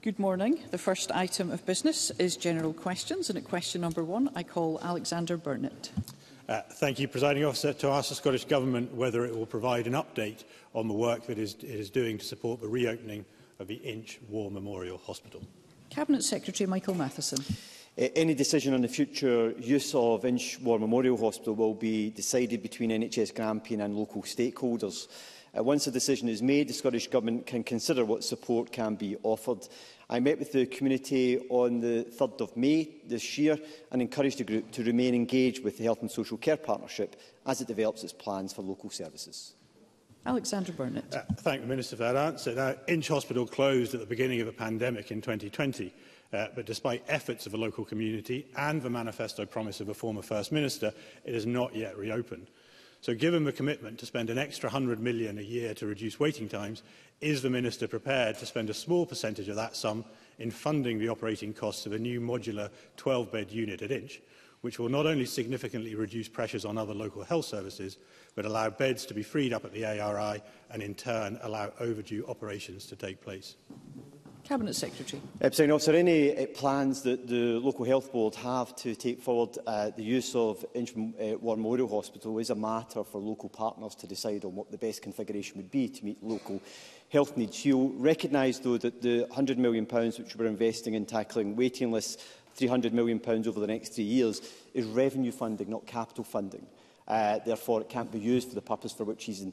Good morning. The first item of business is general questions, and at question number 1, I call Alexander Burnett. Thank you, Presiding Officer. To ask the Scottish Government whether it will provide an update on the work that it is doing to support the reopening of the Inch War Memorial Hospital. Cabinet Secretary Michael Matheson. Any decision on the future use of Inch War Memorial Hospital will be decided between NHS Grampian and local stakeholders. Once a decision is made, the Scottish Government can consider what support can be offered. I met with the community on the 3rd of May this year and encouraged the group to remain engaged with the Health and Social Care Partnership as it develops its plans for local services. Alexander Burnett. Thank the Minister for that answer. Now, Inch Hospital closed at the beginning of the pandemic in 2020, but despite efforts of the local community and the manifesto promise of a former First Minister, it has not yet reopened. So given the commitment to spend an extra £100 million a year to reduce waiting times, is the Minister prepared to spend a small percentage of that sum in funding the operating costs of a new modular 12-bed unit at Inch, which will not only significantly reduce pressures on other local health services, but allow beds to be freed up at the ARI and in turn allow overdue operations to take place? Cabinet Secretary. Presiding Officer, any plans that the Local Health Board have to take forward the use of Inch War Memorial Hospital is a matter for local partners to decide on what the best configuration would be to meet local health needs. You'll recognise, though, that the £100 million which we're investing in tackling waiting lists, £300 million over the next 3 years, is revenue funding, not capital funding. Therefore, it can't be used for the purpose for which he's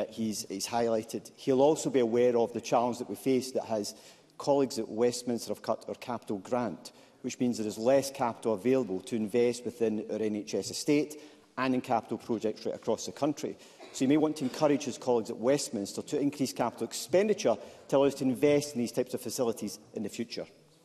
highlighted. He'll also be aware of the challenge that we face that has colleagues at Westminster have cut our capital grant, which means there is less capital available to invest within our NHS estate and in capital projects right across the country. So you may want to encourage his colleagues at Westminster to increase capital expenditure to allow us to invest in these types of facilities in the future.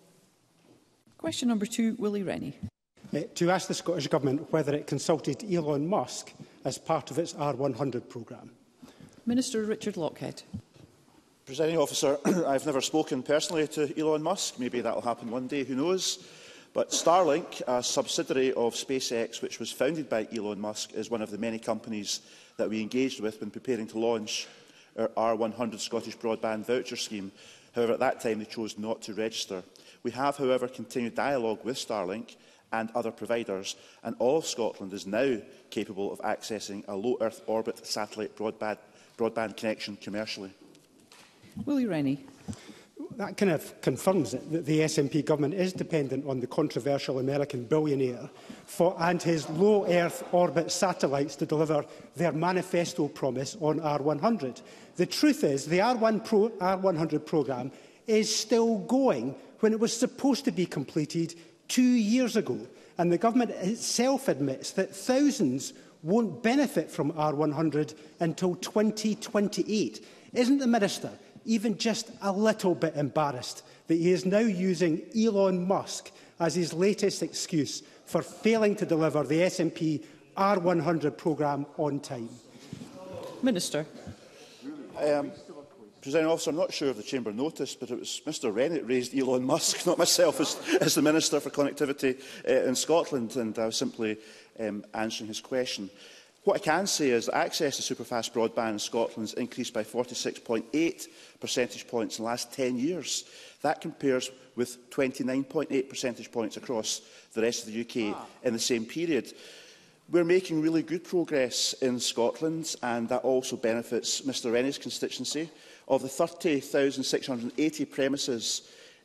Question number 2, Willie Rennie. To ask the Scottish Government whether it consulted Elon Musk as part of its R100 programme. Minister Richard Lockhead. Presiding Officer, I've never spoken personally to Elon Musk. Maybe that will happen one day, who knows? But Starlink, a subsidiary of SpaceX, which was founded by Elon Musk, is one of the many companies that we engaged with when preparing to launch our R100 Scottish Broadband Voucher Scheme. However, at that time they chose not to register. We have, however, continued dialogue with Starlink and other providers, and all of Scotland is now capable of accessing a low Earth orbit satellite broadband connection commercially. Willie Rennie. That kind of confirms it, that the SNP government is dependent on the controversial American billionaire and his low Earth orbit satellites to deliver their manifesto promise on R100. The truth is, the R100 programme is still going when it was supposed to be completed 2 years ago. And the government itself admits that thousands won't benefit from R100 until 2028. Isn't the Minister even just a little bit embarrassed that he is now using Elon Musk as his latest excuse for failing to deliver the SNP R100 programme on time? Minister. Presiding Officer, I'm not sure if the Chamber noticed, but it was Mr Rennie that raised Elon Musk, not myself, as the Minister for Connectivity in Scotland, and I was simply answering his question. What I can say is that access to superfast broadband in Scotland has increased by 46.8 percentage points in the last 10 years. That compares with 29.8 percentage points across the rest of the UK in the same period. We're making really good progress in Scotland, and that also benefits Mr Rennie's constituency. Of the 30,680 premises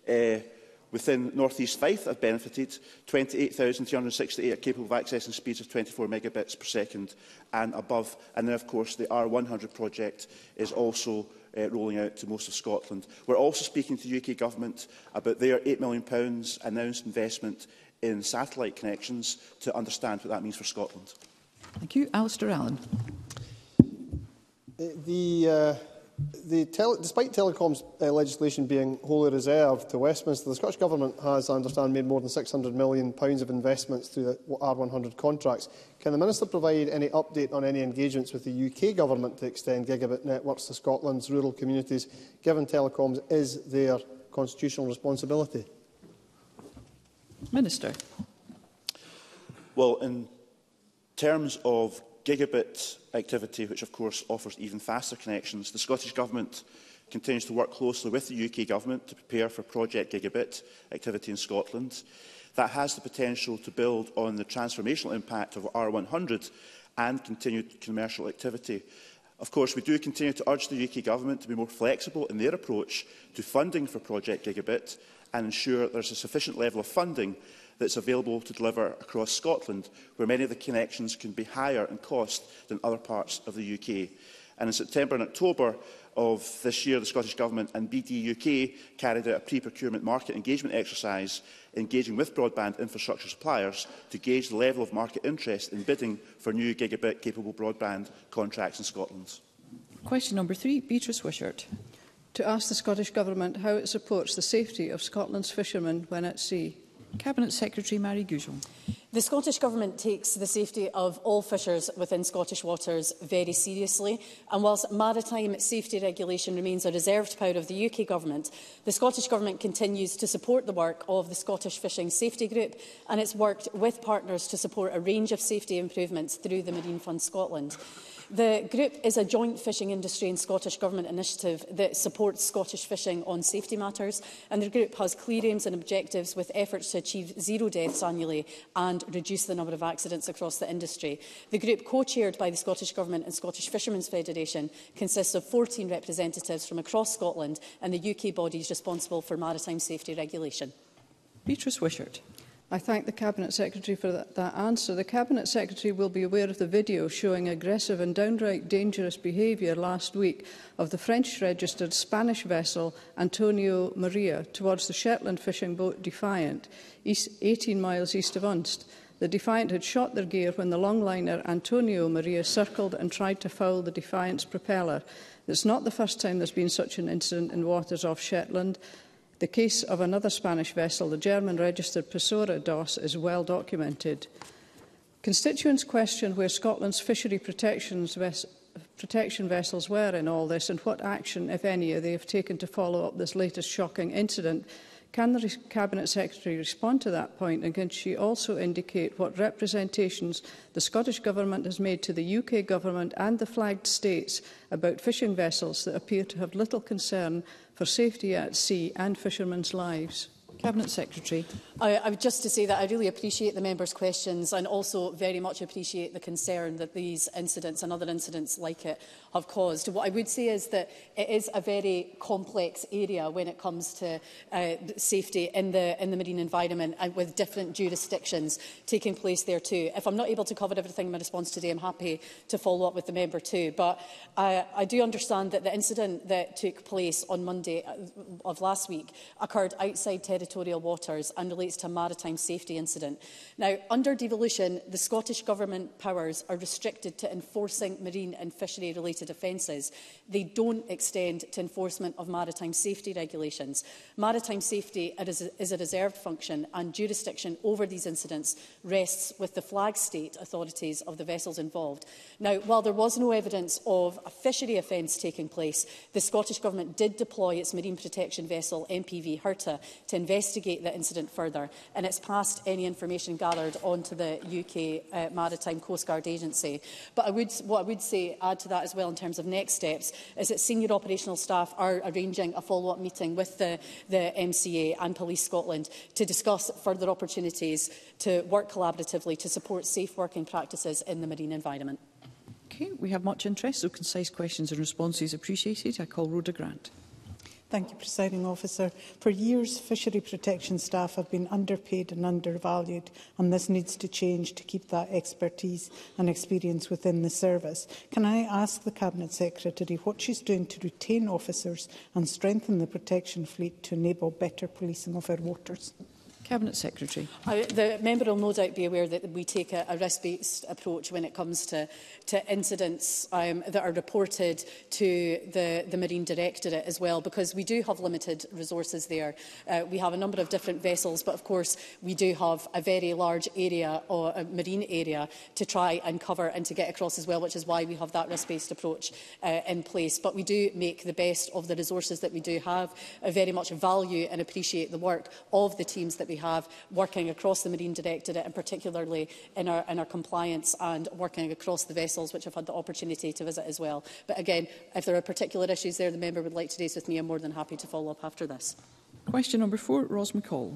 within North East Fife that have benefited, 28,368 are capable of accessing speeds of 24 megabits per second and above. And then, of course, the R100 project is also rolling out to most of Scotland. We're also speaking to the UK Government about their £8 million announced investment in satellite connections to understand what that means for Scotland. Thank you. Alistair Allen. Despite telecoms legislation being wholly reserved to Westminster, the Scottish Government has, I understand, made more than £600 million of investments through the R100 contracts. Can the Minister provide any update on any engagements with the UK Government to extend gigabit networks to Scotland's rural communities, given telecoms is their constitutional responsibility? Minister. Well, in terms of gigabit activity, which of course offers even faster connections, the Scottish Government continues to work closely with the UK Government to prepare for Project Gigabit activity in Scotland. That has the potential to build on the transformational impact of R100 and continued commercial activity. Of course, we do continue to urge the UK Government to be more flexible in their approach to funding for Project Gigabit and ensure there is a sufficient level of funding that is available to deliver across Scotland, where many of the connections can be higher in cost than other parts of the UK. And in September and October of this year, the Scottish Government and BT UK carried out a pre-procurement market engagement exercise, engaging with broadband infrastructure suppliers to gauge the level of market interest in bidding for new gigabit-capable broadband contracts in Scotland. Question number 3, Beatrice Wishart. To ask the Scottish Government how it supports the safety of Scotland's fishermen when at sea. Cabinet Secretary Mary Goujon. The Scottish Government takes the safety of all fishers within Scottish waters very seriously, and whilst maritime safety regulation remains a reserved power of the UK Government, the Scottish Government continues to support the work of the Scottish Fishing Safety Group, and it's worked with partners to support a range of safety improvements through the Marine Fund Scotland. The group is a joint fishing industry and Scottish Government initiative that supports Scottish fishing on safety matters, and the group has clear aims and objectives with efforts to achieve 0 deaths annually and reduce the number of accidents across the industry. The group, co-chaired by the Scottish Government and Scottish Fishermen's Federation, consists of 14 representatives from across Scotland and the UK bodies responsible for maritime safety regulation. Beatrice Wishart. I thank the Cabinet Secretary for that answer. The Cabinet Secretary will be aware of the video showing aggressive and downright dangerous behaviour last week of the French-registered Spanish vessel Antonio Maria towards the Shetland fishing boat Defiant, 18 miles east of Unst. The Defiant had shot their gear when the longliner Antonio Maria circled and tried to foul the Defiant's propeller. It's not the first time there's been such an incident in waters off Shetland. The case of another Spanish vessel, the German-registered Pesora DOS, is well documented. Constituents question where Scotland's fishery protection vessels were in all this and what action, if any, they have taken to follow up this latest shocking incident. Can the Cabinet Secretary respond to that point, and can she also indicate what representations the Scottish Government has made to the UK Government and the flagged states about fishing vessels that appear to have little concern for safety at sea and fishermen's lives? Cabinet Secretary. I would just to say that I really appreciate the members' questions and also very much appreciate the concern that these incidents and other incidents like it have caused. What I would say is that it is a very complex area when it comes to safety in the marine environment, and with different jurisdictions taking place there too. If I'm not able to cover everything in my response today, I'm happy to follow up with the member too. But I do understand that the incident that took place on Monday of last week occurred outside territorial waters and relates to a maritime safety incident. Now, under devolution, the Scottish Government powers are restricted to enforcing marine and fishery-related offences. They don't extend to enforcement of maritime safety regulations. Maritime safety is a reserved function, and jurisdiction over these incidents rests with the flag state authorities of the vessels involved. Now, while there was no evidence of a fishery offence taking place, the Scottish Government did deploy its marine protection vessel MPV Herta to investigate the incident further, and it's passed any information gathered onto the UK Maritime Coast Guard Agency. But what I would say, add to that as well in terms of next steps, is that senior operational staff are arranging a follow-up meeting with the MCA and Police Scotland to discuss further opportunities to work collaboratively to support safe working practices in the marine environment. Okay, we have much interest, so concise questions and responses appreciated. I call Rhoda Grant. Thank you, Presiding Officer. For years, fishery protection staff have been underpaid and undervalued, and this needs to change to keep that expertise and experience within the service. Can I ask the Cabinet Secretary what she's doing to retain officers and strengthen the protection fleet to enable better policing of our waters? Cabinet Secretary. The member will no doubt be aware that we take a risk-based approach when it comes to incidents that are reported to the Marine Directorate as well, because we do have limited resources there. We have a number of different vessels, but of course we do have a very large area, or a marine area, to try and cover and to get across as well, which is why we have that risk-based approach in place. But we do make the best of the resources that we do have. I very much value and appreciate the work of the teams that we have working across the Marine Directorate, and particularly in our compliance, and working across the vessels, which I've had the opportunity to visit as well. But again, if there are particular issues there the member would like to raise with me, I'm more than happy to follow up after this. Question number 4, Ros McCall.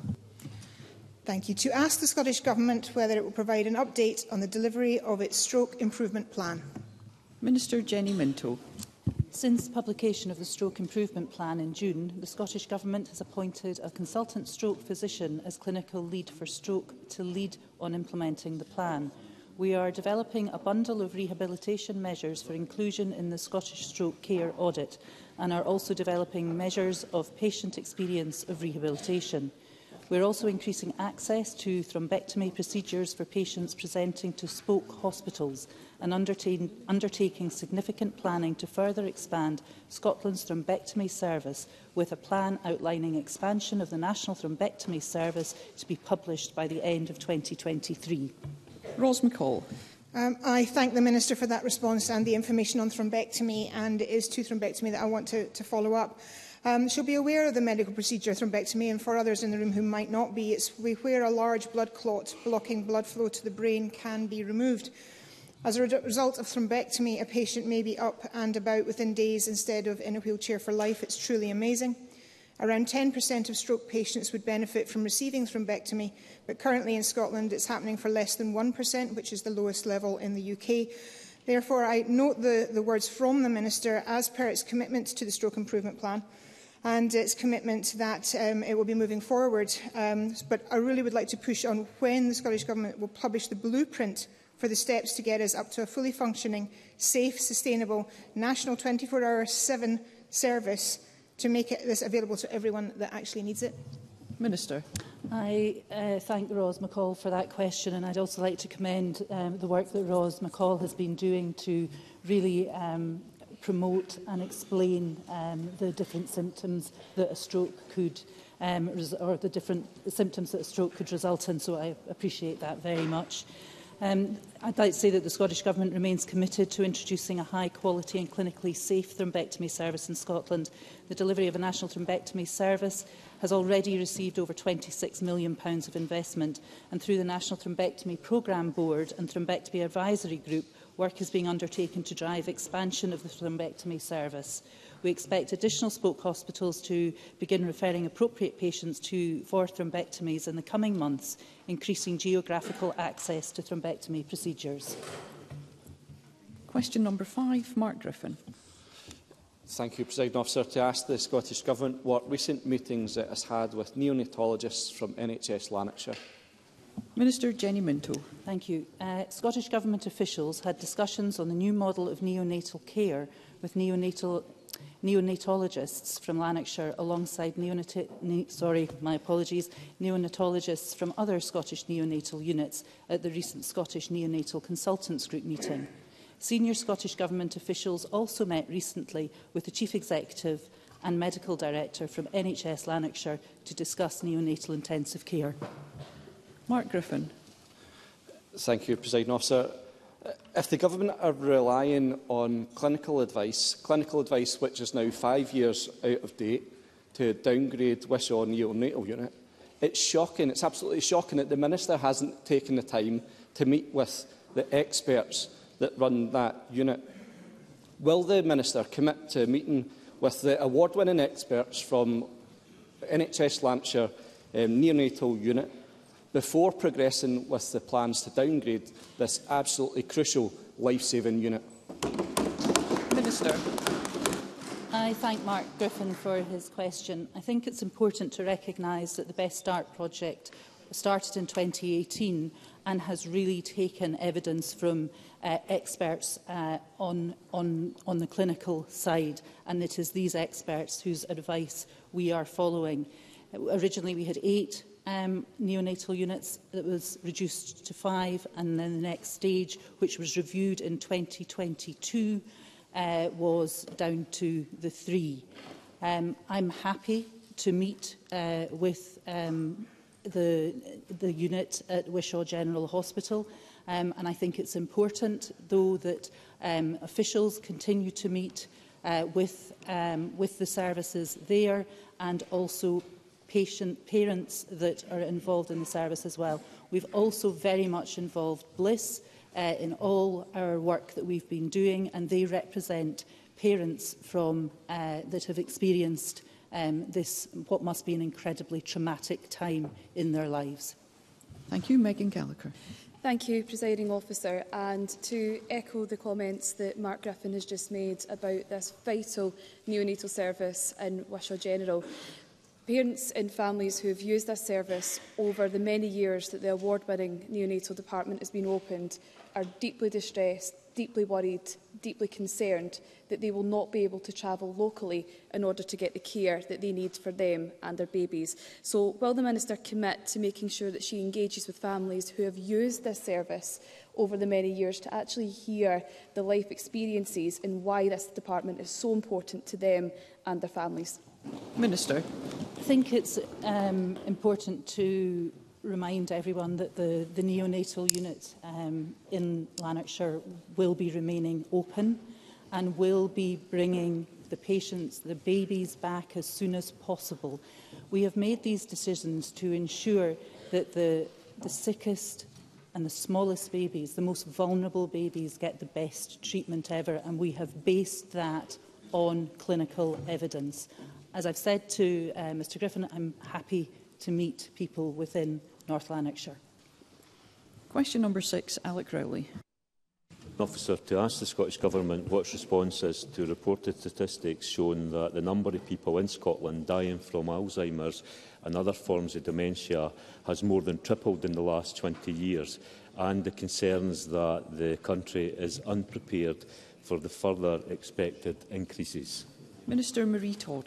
Thank you. To ask the Scottish Government whether it will provide an update on the delivery of its stroke improvement plan. Minister Jenny Minto. Since publication of the Stroke Improvement Plan in June, the Scottish Government has appointed a consultant stroke physician as clinical lead for stroke to lead on implementing the plan. We are developing a bundle of rehabilitation measures for inclusion in the Scottish Stroke Care Audit and are also developing measures of patient experience of rehabilitation. We are also increasing access to thrombectomy procedures for patients presenting to spoke hospitals and undertaking significant planning to further expand Scotland's thrombectomy service, with a plan outlining expansion of the National Thrombectomy Service to be published by the end of 2023. Ros McCall. I thank the Minister for that response and the information on thrombectomy, and it is to thrombectomy that I want to follow up. She'll be aware of the medical procedure thrombectomy, and for others in the room who might not be, it's where a large blood clot blocking blood flow to the brain can be removed. As a result of thrombectomy, a patient may be up and about within days instead of in a wheelchair for life. It's truly amazing. Around 10% of stroke patients would benefit from receiving thrombectomy, but currently in Scotland it's happening for less than 1%, which is the lowest level in the UK. Therefore, I note the words from the Minister as per its commitment to the Stroke Improvement Plan, and its commitment that it will be moving forward. But I really would like to push on when the Scottish Government will publish the blueprint for the steps to get us up to a fully functioning, safe, sustainable, national 24-hour-7 service to make this available to everyone that actually needs it. Minister. I thank Ros McCall for that question, and I'd also like to commend the work that Ros McCall has been doing to really promote and explain the different symptoms that a stroke could, or the different symptoms that a stroke could result in. So I appreciate that very much. I'd like to say that the Scottish Government remains committed to introducing a high-quality and clinically safe thrombectomy service in Scotland. The delivery of a national thrombectomy service has already received over £26 million of investment, and through the National Thrombectomy Programme Board and Thrombectomy Advisory Group, work is being undertaken to drive expansion of the thrombectomy service. We expect additional spoke hospitals to begin referring appropriate patients for thrombectomies in the coming months, increasing geographical access to thrombectomy procedures. Question number 5, Mark Griffin. Thank you, Presiding Officer. To ask the Scottish Government what recent meetings it has had with neonatologists from NHS Lanarkshire. Minister Jenny Minto. Thank you. Scottish Government officials had discussions on the new model of neonatal care with neonatologists from Lanarkshire alongside neonatologists from other Scottish neonatal units at the recent Scottish Neonatal Consultants Group meeting. Senior Scottish Government officials also met recently with the Chief Executive and Medical Director from NHS Lanarkshire to discuss neonatal intensive care. Mark Griffin. Thank you, Presiding Officer. If the Government are relying on clinical advice which is now 5 years out of date, to downgrade Wishaw Neonatal Unit, it's shocking, it's absolutely shocking that the Minister hasn't taken the time to meet with the experts that run that unit. Will the Minister commit to meeting with the award-winning experts from NHS Lanarkshire Neonatal Unit before progressing with the plans to downgrade this absolutely crucial life-saving unit? Minister. I thank Mark Griffin for his question. I think it's important to recognise that the Best Start project started in 2018 and has really taken evidence from experts on the clinical side, and it is these experts whose advice we are following. Originally we had 8 neonatal units, that was reduced to 5, and then the next stage, which was reviewed in 2022, was down to the 3. I'm happy to meet with the unit at Wishaw General Hospital, and I think it's important, though, that officials continue to meet with the services there, and also parents that are involved in the service as well. We've also very much involved BLIS in all our work that we've been doing, and they represent parents from that have experienced this, what must be an incredibly traumatic time in their lives. Thank you. Megan Gallagher. Thank you, Presiding Officer. And to echo the comments that Mark Griffin has just made about this vital neonatal service in Wishaw General, parents and families who have used this service over the many years that the award-winning neonatal department has been opened are deeply distressed, deeply worried, deeply concerned that they will not be able to travel locally in order to get the care that they need for them and their babies. So will the Minister commit to making sure that she engages with families who have used this service over the many years to actually hear the life experiences and why this department is so important to them and their families? Minister. I think it's important to remind everyone that the neonatal unit in Lanarkshire will be remaining open and will be bringing the patients, the babies, back as soon as possible. We have made these decisions to ensure that the sickest and the smallest babies, the most vulnerable babies, get the best treatment ever, and we have based that on clinical evidence. As I've said to Mr Griffin, I'm happy to meet people within North Lanarkshire. Question number 6, Alec Rowley. Officer, to ask the Scottish Government what its response is to reported statistics showing that the number of people in Scotland dying from Alzheimer's and other forms of dementia has more than tripled in the last 20 years, and the concerns that the country is unprepared for the further expected increases. Minister Marie Todd.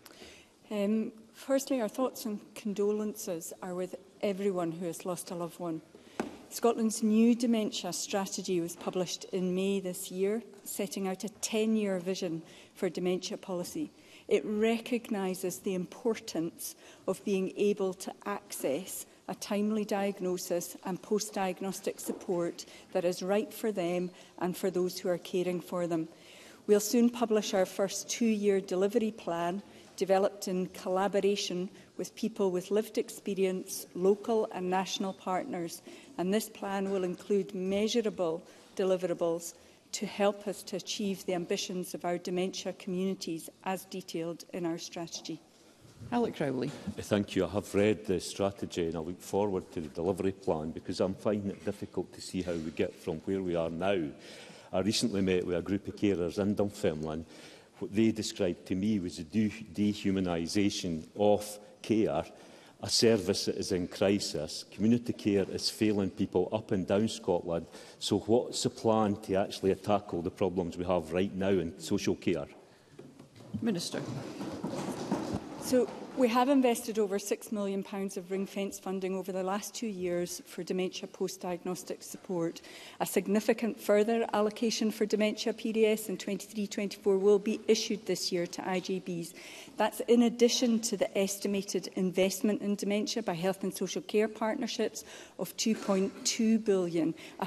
Firstly, our thoughts and condolences are with everyone who has lost a loved one. Scotland's new dementia strategy was published in May this year, setting out a 10-year vision for dementia policy. It recognises the importance of being able to access a timely diagnosis and post-diagnostic support that is right for them and for those who are caring for them. We'll soon publish our first 2-year delivery plan, developed in collaboration with people with lived experience, local and national partners, and this plan will include measurable deliverables to help us to achieve the ambitions of our dementia communities as detailed in our strategy. Alec Rowley. Thank you. I have read the strategy and I look forward to the delivery plan because I'm finding it difficult to see how we get from where we are now. I recently met with a group of carers in Dunfermline. What they described to me was the dehumanisation of care, a service that is in crisis. Community care is failing people up and down Scotland. So what's the plan to actually tackle the problems we have right now in social care? Minister. So we have invested over £6 million of ring-fence funding over the last 2 years for dementia post-diagnostic support. A significant further allocation for dementia PDS in 23-24 will be issued this year to IJBs. That's in addition to the estimated investment in dementia by health and social care partnerships of £2.2 billion, a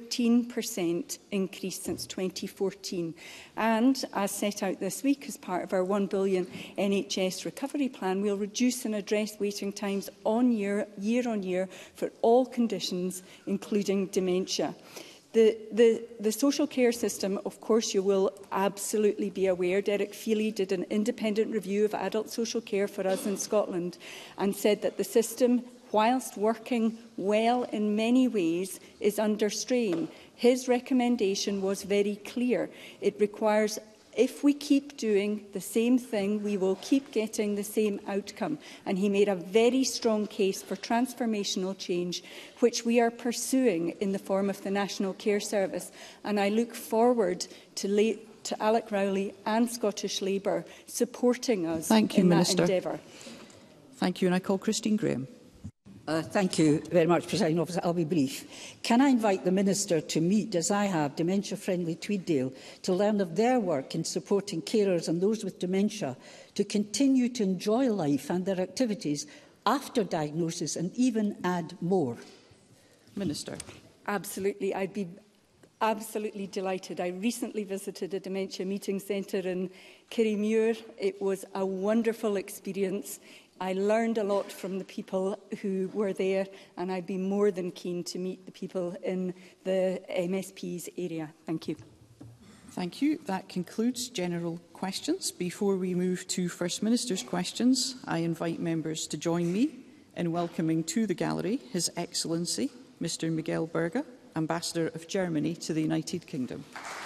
14% increase since 2014. And, as set out this week as part of our £1 billion NHS recovery plan, we'll reduce and address waiting times year on year for all conditions, including dementia. The social care system, of course, you will absolutely be aware. Derek Feely did an independent review of adult social care for us in Scotland and said that the system, whilst working well in many ways, is under strain. His recommendation was very clear. It requires, if we keep doing the same thing, we will keep getting the same outcome. And he made a very strong case for transformational change, which we are pursuing in the form of the National Care Service. And I look forward to Alec Rowley and Scottish Labour supporting us in that endeavour. Thank you. And I call Christine Graham. Thank you very much, Presiding Officer. I'll be brief. Can I invite the Minister to meet, as I have, Dementia-Friendly Tweeddale to learn of their work in supporting carers and those with dementia to continue to enjoy life and their activities after diagnosis and even add more? Minister. Absolutely. I'd be absolutely delighted. I recently visited a dementia meeting centre in Kirriemuir. It was a wonderful experience. I learned a lot from the people who were there, and I'd be more than keen to meet the people in the MSP's area. Thank you. Thank you. That concludes general questions. Before we move to First Minister's questions, I invite members to join me in welcoming to the gallery His Excellency Mr Miguel Berger, Ambassador of Germany to the United Kingdom.